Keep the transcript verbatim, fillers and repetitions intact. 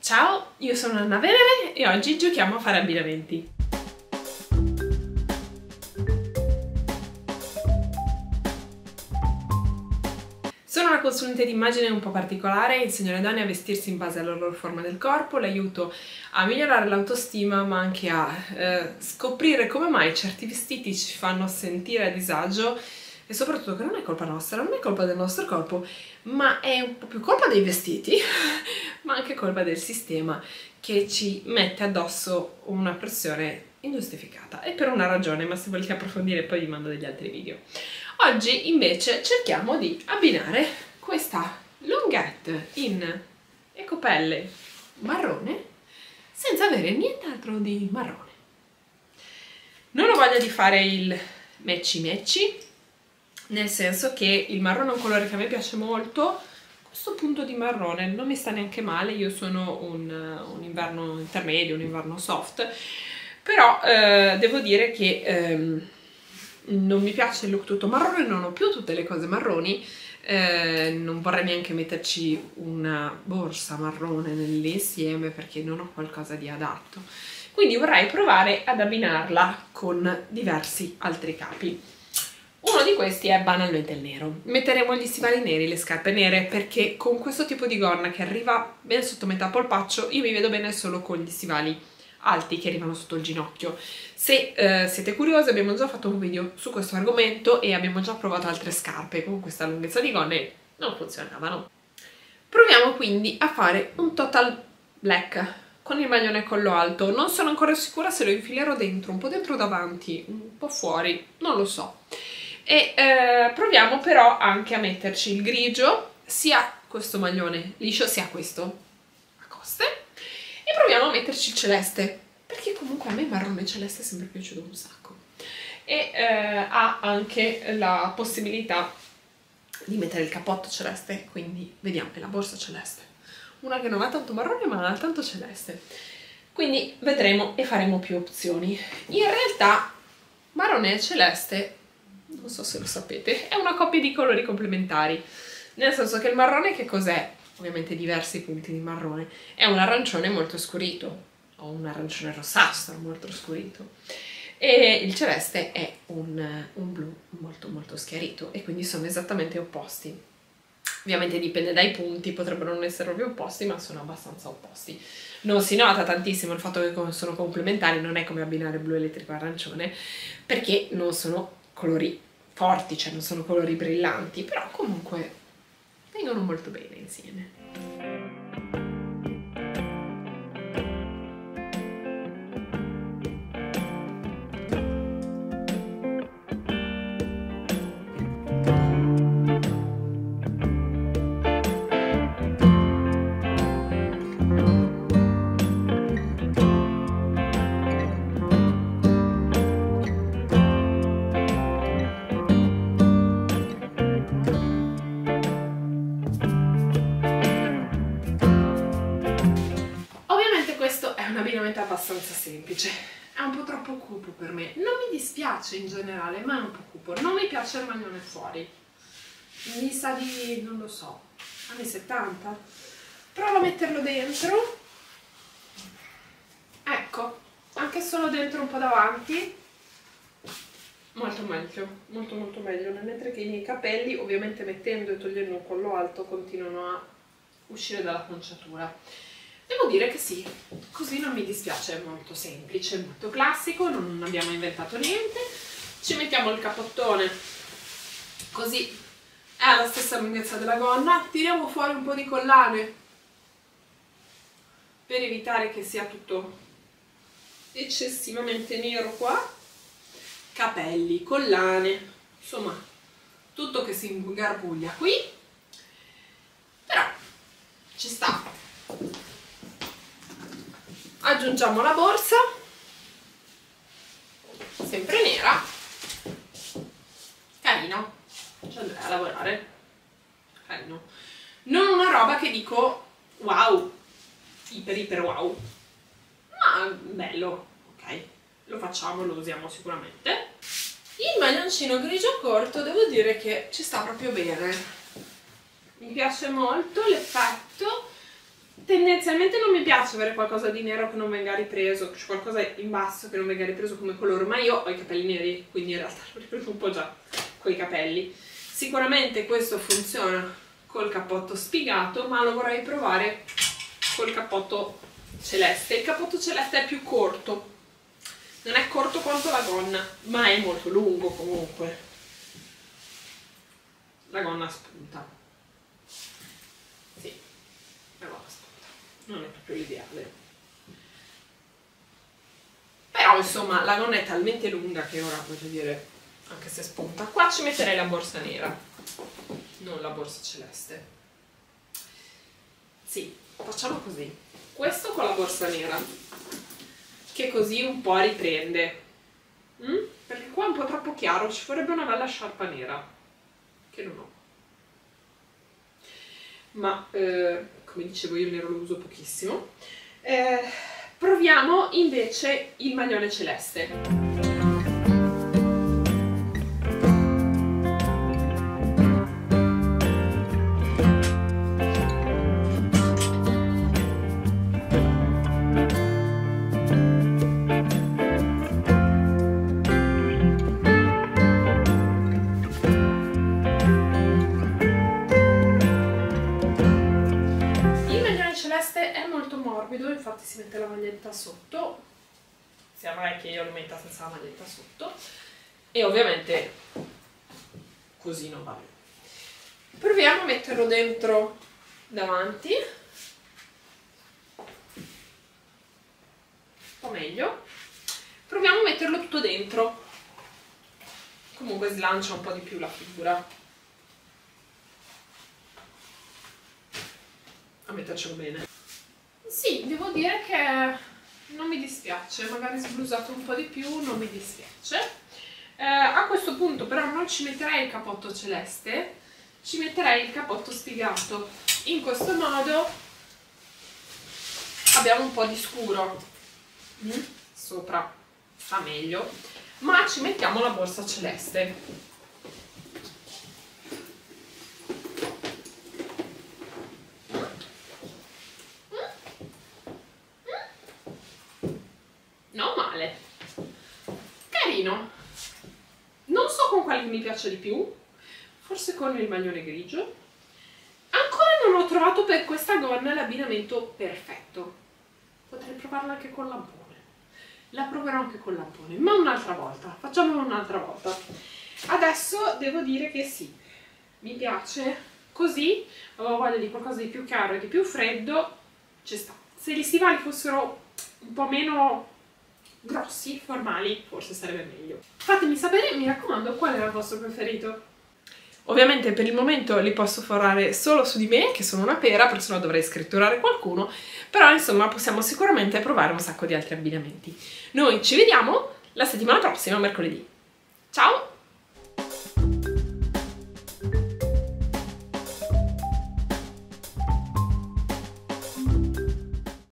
Ciao, io sono Anna Venere e oggi giochiamo a fare abbinamenti. Sono una consulente d'immagine un po' particolare, insegno alle donne a vestirsi in base alla loro forma del corpo, le aiuto a migliorare l'autostima ma anche a eh, scoprire come mai certi vestiti ci fanno sentire a disagio e soprattutto che non è colpa nostra, non è colpa del nostro corpo, ma è un po' più colpa dei vestiti, ma anche colpa del sistema che ci mette addosso una pressione ingiustificata e per una ragione, ma se volete approfondire poi vi mando degli altri video. Oggi invece cerchiamo di abbinare questa longhette in ecopelle marrone senza avere nient'altro di marrone. Non ho voglia di fare il matchy matchy, nel senso che il marrone è un colore che a me piace molto. Questo punto di marrone non mi sta neanche male, io sono un, un inverno intermedio, un inverno soft, però eh, devo dire che ehm, non mi piace il look tutto marrone, non ho più tutte le cose marroni, eh, non vorrei neanche metterci una borsa marrone nell'insieme perché non ho qualcosa di adatto, quindi vorrei provare ad abbinarla con diversi altri capi. Uno di questi è banalmente il nero. Metteremo gli stivali neri, le scarpe nere, perché con questo tipo di gonna che arriva ben sotto metà polpaccio io mi vedo bene solo con gli stivali alti che arrivano sotto il ginocchio. Se eh, siete curiosi, abbiamo già fatto un video su questo argomento e abbiamo già provato altre scarpe con questa lunghezza di gonna e non funzionavano. Proviamo quindi a fare un total black con il maglione collo alto. Non sono ancora sicura se lo infilerò dentro, un po' dentro davanti, un po' fuori, non lo so. E eh, proviamo però anche a metterci il grigio, sia questo maglione liscio sia questo a coste, e proviamo a metterci il celeste, perché comunque a me il marrone celeste è sempre piaciuto un sacco. E eh, ha anche la possibilità di mettere il cappotto celeste, quindi vediamo, è la borsa celeste. Una che non ha tanto marrone ma ha tanto celeste. Quindi vedremo e faremo più opzioni. In realtà marrone e celeste, non so se lo sapete, è una coppia di colori complementari, nel senso che il marrone che cos'è? Ovviamente diversi punti di marrone, è un arancione molto scurito, o un arancione rossastro molto scurito, e il celeste è un, un blu molto molto schiarito, e quindi sono esattamente opposti. Ovviamente dipende dai punti, potrebbero non essere proprio opposti, ma sono abbastanza opposti. Non si nota tantissimo il fatto che sono complementari, non è come abbinare blu elettrico e arancione, perché non sono colori forti, cioè non sono colori brillanti, però comunque vengono molto bene insieme. Un abbinamento abbastanza semplice, è un po' troppo cupo per me, non mi dispiace in generale, ma è un po' cupo, non mi piace il maglione fuori, mi sa di, non lo so, anni settanta, provo a metterlo dentro, ecco, anche solo dentro un po' davanti, molto meglio, molto molto meglio, mentre che i miei capelli, ovviamente mettendo e togliendo un collo alto, continuano a uscire dalla conciatura. Devo dire che sì, così non mi dispiace, è molto semplice, molto classico, non abbiamo inventato niente. Ci mettiamo il cappottone, così è alla stessa lunghezza della gonna, tiriamo fuori un po' di collane per evitare che sia tutto eccessivamente nero qua, capelli, collane, insomma tutto che si ingarbuglia qui, però ci sta. Aggiungiamo la borsa, sempre nera, carino, ci andrei a lavorare, carino, non una roba che dico wow, iper iper wow, ma bello, ok, lo facciamo, lo usiamo sicuramente. Il maglioncino grigio corto devo dire che ci sta proprio bene, mi piace molto l'effetto tendenzialmente non mi piace avere qualcosa di nero che non venga ripreso, cioè qualcosa in basso che non venga ripreso come colore, ma io ho i capelli neri, quindi in realtà l'ho ripreso un po' già coi capelli. Sicuramente questo funziona col cappotto spigato, ma lo vorrei provare col cappotto celeste. Il cappotto celeste è più corto, non è corto quanto la gonna, ma è molto lungo comunque. La gonna spunta. Sì, la gonna spunta. Non è proprio l'ideale. Però insomma la gonna è talmente lunga che ora, voglio dire, anche se spunta. Qua ci metterei la borsa nera, non la borsa celeste. Sì, facciamo così. Questo con la borsa nera, che così un po' riprende. Mm? Perché qua è un po' troppo chiaro, ci vorrebbe una bella sciarpa nera, che non ho. Ma, eh, come dicevo, io il nero lo uso pochissimo. Eh, proviamo invece il maglione celeste. È molto morbido, infatti si mette la maglietta sotto, sia mai che io lo metta senza la maglietta sotto, e ovviamente così non va bene. Proviamo a metterlo dentro davanti, un po' meglio. Proviamo a metterlo tutto dentro, comunque slancia un po' di più la figura. A mettercelo bene. Sì, devo dire che non mi dispiace, magari sblusato un po' di più, non mi dispiace. Eh, a questo punto però non ci metterei il cappotto celeste, ci metterei il cappotto spigato. In questo modo abbiamo un po' di scuro mm? sopra, fa meglio, ma ci mettiamo la borsa celeste. Non male, carino. Non so con quale mi piace di più, forse con il maglione grigio. Ancora non ho trovato per questa gonna l'abbinamento perfetto. Potrei provarla anche con l'ampone. La proverò anche con l'ampone, ma un'altra volta. Facciamolo un'altra volta. Adesso devo dire che sì, mi piace così. Avevo voglia di qualcosa di più chiaro e di più freddo, ci sta. Se gli stivali fossero un po' meno grossi, formali, forse sarebbe meglio. Fatemi sapere, mi raccomando, qual era il vostro preferito. Ovviamente per il momento li posso forare solo su di me, che sono una pera, perché sennò dovrei scritturare qualcuno, però insomma possiamo sicuramente provare un sacco di altri abbinamenti. Noi ci vediamo la settimana prossima, mercoledì. Ciao!